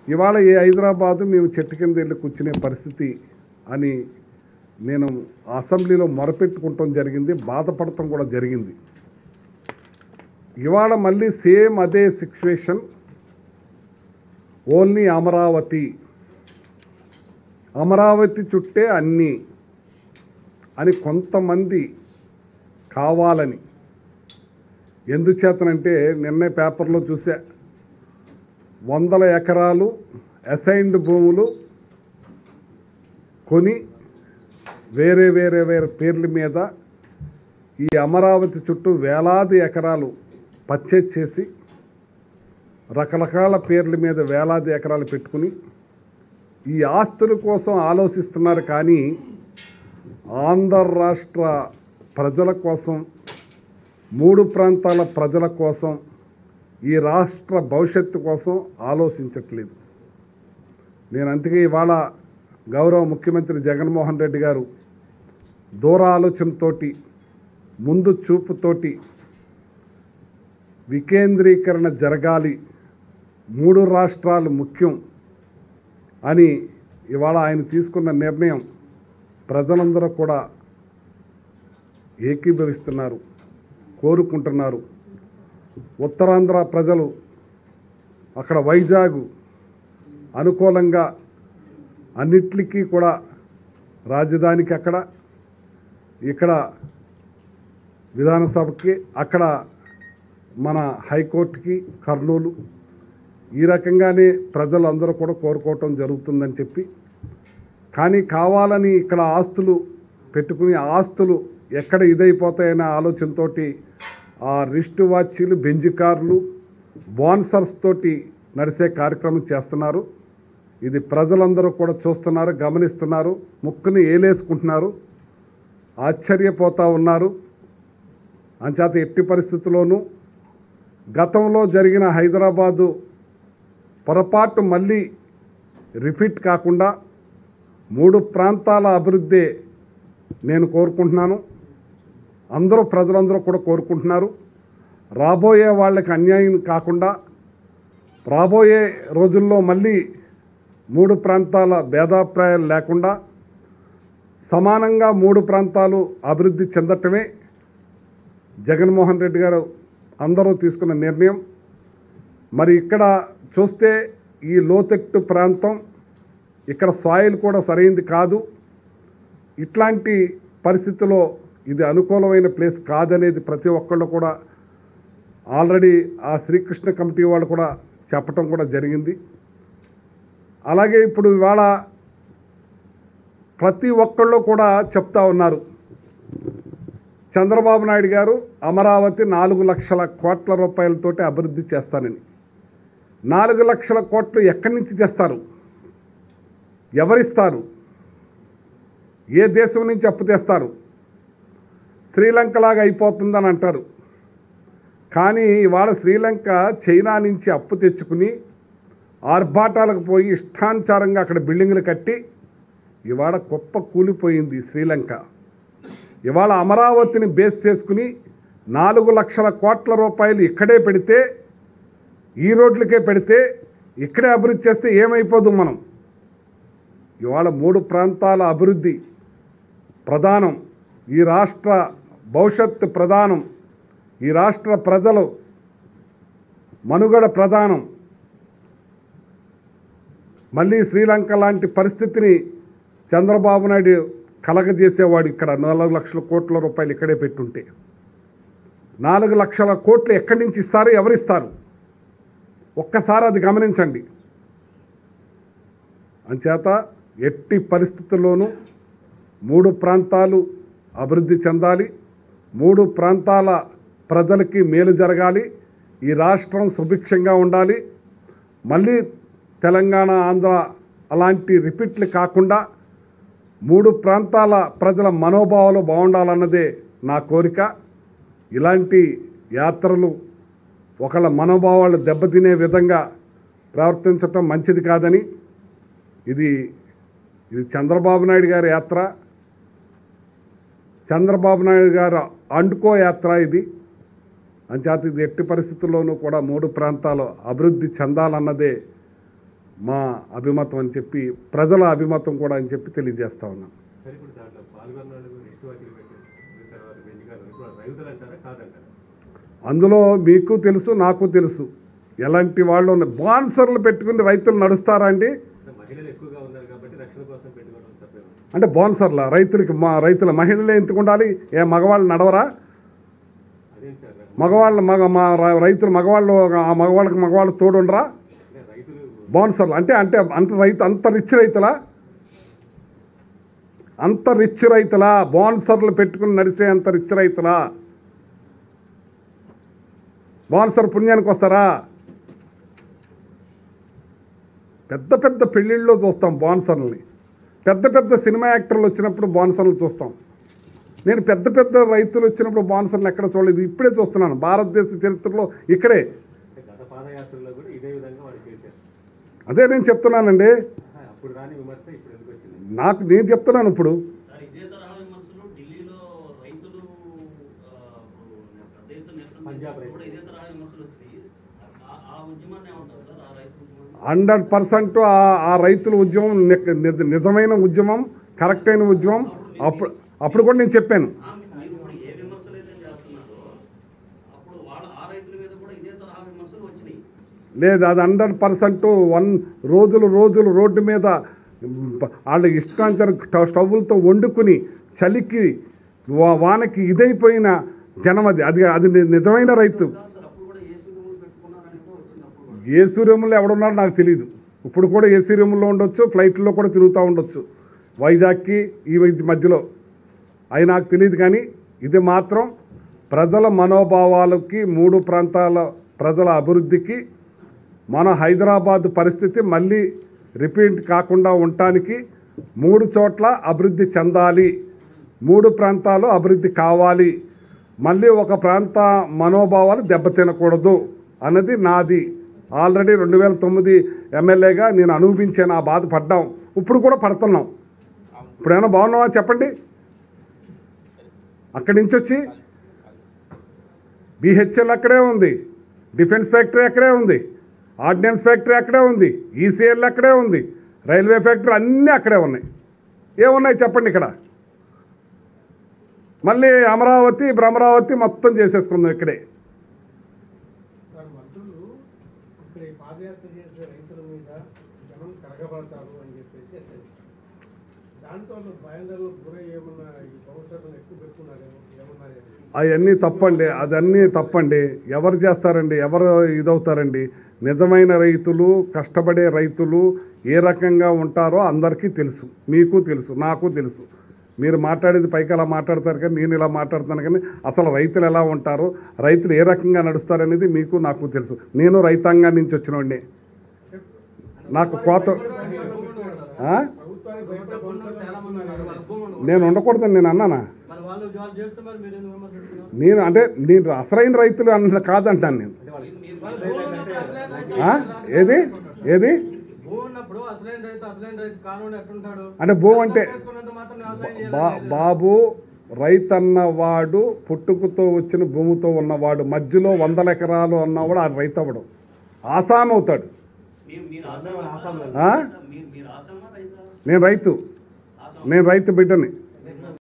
ఇవాళ ఈ హైదరాబాదు మేము చెట్టు కింద వెళ్ళి కూర్చునే పరిస్థితి అని నేను అసెంబ్లీలో మొరపెట్టుకుంటాం జరిగింది, బాధపడటం కూడా జరిగింది. ఇవాళ మళ్ళీ సేమ్ అదే సిచ్యువేషన్, ఓన్లీ అమరావతి చుట్టే అన్నీ అని కొంతమంది కావాలని. ఎందుచేతనంటే నిన్నే పేపర్లో చూసా, 100 ఎకరాలు అసైన్డ్ భూములు కొని వేరే పేర్ల మీద ఈ అమరావతి చుట్టూ వేలాది ఎకరాలు పర్చేజ్ చేసి రకరకాల పేర్ల మీద వేలాది ఎకరాలు పెట్టుకుని ఈ ఆస్తుల కోసం ఆలోచిస్తున్నారు. కానీ ఆంధ్ర రాష్ట్ర ప్రజల కోసం, 3 ప్రాంతాల ప్రజల కోసం, ఈ రాష్ట్ర భవిష్యత్తు కోసం ఆలోచించట్లేదు. నేను అందుకే ఇవాళ గౌరవ ముఖ్యమంత్రి జగన్మోహన్ రెడ్డి గారు దూర ఆలోచనతో, ముందు చూపుతోటి వికేంద్రీకరణ జరగాలి, 3 రాష్ట్రాలు ముఖ్యం అని ఇవాళ ఆయన తీసుకున్న నిర్ణయం ప్రజలందరూ కూడా ఏకీభవిస్తున్నారు, కోరుకుంటున్నారు. ఉత్తరాంధ్ర ప్రజలు అక్కడ వైజాగ్ అనుకూలంగా అన్నిటికీ కూడా రాజధానికి అక్కడ, ఇక్కడ విధానసభకి, అక్కడ మన హైకోర్టుకి కర్నూలు, ఈ రకంగానే ప్రజలందరూ కూడా కోరుకోవటం జరుగుతుందని చెప్పి, కానీ కావాలని ఇక్కడ ఆస్తులు పెట్టుకుని ఆస్తులు ఎక్కడ ఇదైపోతాయనే ఆలోచనతో ఆ రిస్ట్ వాచీలు, బెంజ్ కార్లు, బాన్సర్స్ తోటి నడిచే కార్యక్రమం చేస్తున్నారు. ఇది ప్రజలందరూ కూడా చూస్తున్నారు, గమనిస్తున్నారు, ముక్కుని ఏలేసుకుంటున్నారు, ఆశ్చర్యపోతూ ఉన్నారు. అంచేత ఎట్టి పరిస్థితుల్లోనూ గతంలో జరిగిన హైదరాబాదు పొరపాటు మళ్ళీ రిపీట్ కాకుండా 3 ప్రాంతాల అభివృద్ధి నేను కోరుకుంటున్నాను, ప్రజలందరూ కూడా కోరుకుంటున్నారు. రాబోయే వాళ్ళకి అన్యాయం కాకుండా, రాబోయే రోజుల్లో మళ్ళీ 3 ప్రాంతాల భేదాభిప్రాయాలు లేకుండా సమానంగా 3 ప్రాంతాలు అభివృద్ధి చెందటమే జగన్మోహన్ రెడ్డి గారు అందరూ తీసుకున్న నిర్ణయం. మరి ఇక్కడ చూస్తే ఈ లోతట్టు ప్రాంతం, ఇక్కడ సాయిల్ కూడా సరైనది కాదు. ఇట్లాంటి పరిస్థితుల్లో ఇది అనుకూలమైన ప్లేస్ కాదనేది ప్రతి ఒక్కళ్ళు కూడా ఆల్రెడీ ఆ శ్రీకృష్ణ కమిటీ వాళ్ళు కూడా చెప్పటం కూడా జరిగింది. అలాగే ఇప్పుడు ఇవాళ ప్రతి ఒక్కళ్ళు కూడా చెప్తా ఉన్నారు, చంద్రబాబు నాయుడు గారు అమరావతి 4 లక్షల కోట్ల రూపాయలతోటి అభివృద్ధి చేస్తానని. 4 లక్షల కోట్లు ఎక్కడి నుంచి తెస్తారు? ఎవరిస్తారు? ఏ దేశం నుంచి అప్పు తెస్తారు? శ్రీలంకలాగా అయిపోతుందని అంటారు. కానీ ఇవాళ శ్రీలంక చైనా నుంచి అప్పు తెచ్చుకుని ఆర్భాటాలకు పోయి ఇష్టానుసారంగా అక్కడ బిల్డింగ్లు కట్టి ఇవాళ గొప్ప కూలిపోయింది శ్రీలంక. ఇవాళ అమరావతిని బేస్ చేసుకుని 4 లక్షల కోట్ల రూపాయలు ఇక్కడే పెడితే, ఈ రోడ్లకే పెడితే, ఇక్కడే అభివృద్ధి చేస్తే ఏమైపోదు మనం? ఇవాళ 3 ప్రాంతాల అభివృద్ధి ప్రధానం, ఈ రాష్ట్ర భవిష్యత్తు ప్రధానం, ఈ రాష్ట్ర ప్రజలు మనుగడ ప్రధానం. మళ్ళీ శ్రీలంక లాంటి పరిస్థితిని చంద్రబాబు నాయుడు కలగజేసేవాడు. ఇక్కడ 4 లక్షల కోట్ల రూపాయలు ఇక్కడే పెట్టుంటే 4 లక్షల కోట్లు ఎక్కడి నుంచి ఇస్తారు? ఎవరిస్తారు? ఒక్కసారి అది గమనించండి. అంచేత ఎట్టి పరిస్థితుల్లోనూ 3 ప్రాంతాలు అభివృద్ధి చెందాలి, 3 ప్రాంతాల ప్రజలకి మేలు జరగాలి, ఈ రాష్ట్రం సుభిక్షంగా ఉండాలి. మళ్ళీ తెలంగాణ, ఆంధ్ర అలాంటి రిపీట్లు కాకుండా 3 ప్రాంతాల ప్రజల మనోభావాలు బాగుండాలన్నదే నా కోరిక. ఇలాంటి యాత్రలు ఒకళ్ళ మనోభావాలు దెబ్బతినే విధంగా ప్రవర్తించటం మంచిది కాదని, ఇది చంద్రబాబు నాయుడు గారి యాత్ర, చంద్రబాబు నాయుడు గారు అండుకో యాత్ర ఇది. అంచేత ఇది ఎట్టి పరిస్థితుల్లోనూ కూడా 3 ప్రాంతాలు అభివృద్ధి చెందాలన్నదే మా అభిమతం అని చెప్పి, ప్రజల అభిమతం కూడా అని చెప్పి తెలియజేస్తా ఉన్నాను. అందులో మీకు తెలుసు, నాకు తెలుసు ఎలాంటి వాళ్ళు బాన్సర్లు పెట్టుకుని రైతులు నడుస్తారా అండి? అంటే బాన్సర్ల రైతులకి రైతుల మహిళలే ఎందుకు ఉండాలి? ఏ మగవాళ్ళు నడవరా? మగవాళ్ళు రైతులు మగవాళ్ళకి తోడు ఉండరా? బాన్సర్లు అంటే అంటే అంత రిచ్ రైతులా? అంత రిచ్ రైతులా? బాన్సర్లు పెట్టుకుని నడిచే అంత రిచ్ రైతులా? బాన్సర్ పుణ్యానికి వస్తారా? పెద్ద పెద్ద పెళ్ళిళ్ళలో చూస్తాం బాన్సర్లని, పెద్ద పెద్ద సినిమా యాక్టర్లు వచ్చినప్పుడు బాన్సర్లు చూస్తాం. నేను పెద్ద పెద్ద రైతులు వచ్చినప్పుడు బాన్సర్లు ఎక్కడ చూడలేదు, ఇప్పుడే చూస్తున్నాను. భారతదేశ చరిత్రలో ఇక్కడే. అదే నేను చెప్తున్నానండి, నేను చెప్తున్నాను ఇప్పుడు. పంజాబ్ 100% ఆ రైతుల ఉద్యమం నిజమైన ఉద్యమం, కరెక్ట్ అయిన ఉద్యమం. అప్పుడు కూడా నేను చెప్పాను. లేదు, అది 100% రోజులు రోడ్డు మీద వాళ్ళు ఇష్టాంతర స్టవ్లతో వండుకుని చలికి వానకి ఇదైపోయిన జనం అది అది అది నిజమైన రైతు. ఏసీ రూముల్లో ఎవడున్నారో నాకు తెలియదు. ఇప్పుడు కూడా ఏసీ రూముల్లో ఉండొచ్చు, ఫ్లైట్లో కూడా తిరుగుతూ ఉండొచ్చు వైజాగ్కి ఈ మధ్యలో, అవి నాకు తెలియదు. కానీ ఇది మాత్రం ప్రజల మనోభావాలకి, 3 ప్రాంతాల ప్రజల అభివృద్ధికి, మన హైదరాబాద్ పరిస్థితి మళ్ళీ రిపీట్ కాకుండా ఉండటానికి 3 చోట్ల అభివృద్ధి చెందాలి, 3 ప్రాంతాలు అభివృద్ధి కావాలి, మళ్ళీ ఒక ప్రాంత మనోభావాలు దెబ్బతినకూడదు అన్నది నాది. ఆల్రెడీ 2009 ఎమ్మెల్యేగా నేను అనుభవించాను, ఆ బాధ పడ్డాం, ఇప్పుడు కూడా పడుతున్నాం. ఇప్పుడేమైనా బాగున్నావా చెప్పండి? అక్కడి నుంచి వచ్చి బిహెచ్ఎల్ అక్కడే ఉంది, డిఫెన్స్ ఫ్యాక్టరీ అక్కడే ఉంది, ఆర్డినెన్స్ ఫ్యాక్టరీ అక్కడే ఉంది, ఈసీఎల్ అక్కడే ఉంది, రైల్వే ఫ్యాక్టరీ అన్నీ అక్కడే ఉన్నాయి. ఏమున్నాయి చెప్పండి ఇక్కడ? మళ్ళీ అమరావతి భ్రమరావతి మొత్తం చేసేసుకుందాం ఇక్కడే. అవన్నీ తప్పండి, అదన్నీ తప్పండి. ఎవరు చేస్తారండి? ఎవరు ఇదవుతారండి? నిజమైన రైతులు, కష్టపడే రైతులు ఏ రకంగా ఉంటారో అందరికీ తెలుసు, మీకు తెలుసు, నాకు తెలుసు. మీరు మాట్లాడేది పైకి అలా మాట్లాడతారు, కానీ నేను ఇలా మాట్లాడుతాను. కానీ అసలు రైతులు ఎలా ఉంటారో, రైతులు ఏ రకంగా నడుస్తారనేది మీకు నాకు తెలుసు. నేను రైతాంగం నుంచి వచ్చినోడిని. నాకు కోత నేను ఉండకూడదని నేను అన్నానా? నేను అసలైన రైతులు అన్న కాదంటాను నేను. ఏది ఏది అంటే భూ అంటే బాబు, రైతన్నవాడు పుట్టుకతో వచ్చిన భూమితో ఉన్నవాడు, మధ్యలో 100 ఎకరాలు అన్నవాడు ఆ రైతు అవ్వడం ఆసాం అవుతాడు. నేను రైతు బిడ్డని.